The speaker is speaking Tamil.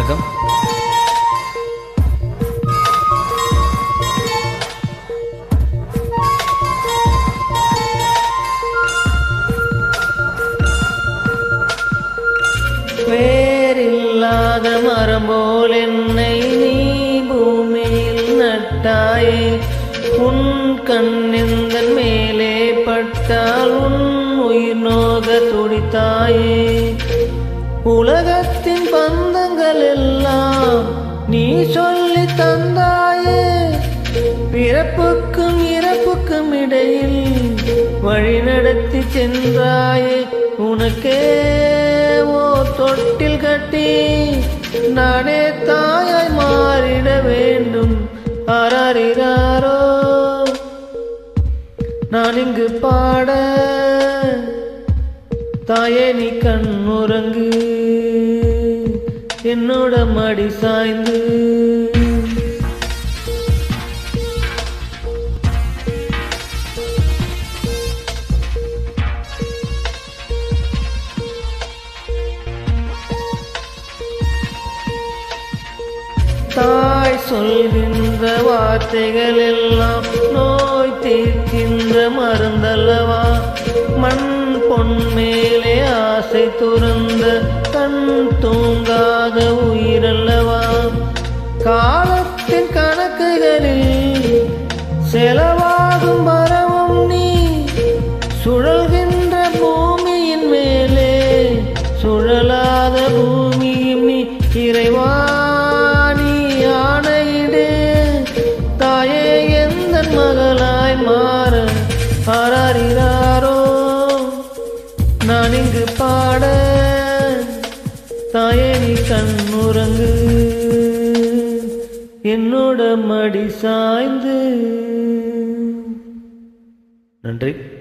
வணக்கம். வேறில்லாத மரம் போல் என்னை நீ பூமியில் நட்டாயே. உன் கண்ணெந்தன் மேலே பட்டால் உன் உயிர் நோக துடித்தாயே. உலகத்தின் பந்தங்கள் எல்லாம் நீ சொல்லி தந்தாயே. பிறப்புக்கும் இறப்புக்கும் இடையில் வழி நடத்தி சென்றாயே. உனக்கே ஓர் தொட்டில் கட்டி நானே தாயாய் மாறிட வேண்டும். ஆராரிராரோ நான் இங்கு பாட, தாயே நீ கண்ணுறங்கு என்னோட மடி சாய்ந்து. தாய் சொல்கின்ற வார்த்தைகள் எல்லாம் நோய் தீர்க்கின்ற மருந்தல்லவா. மண் பொன் மேலே ஆசை துறந்த கண் தூங்காத உயிரல்லவா. காலத்தின் கணக்குகளில் செலவாகும் மரமும் நீ. சுழல்கின்ற பூமியின் மேலே சுழலாத பூமியும் நீ. இறைவா தாயே எந்தன் மகளாய் மாற. ஆராரிராரோ நான் இங்கு பாட, தாயே நீ கண்ணுறங்கு என்னோட மடி சாய்ந்து. நன்றி.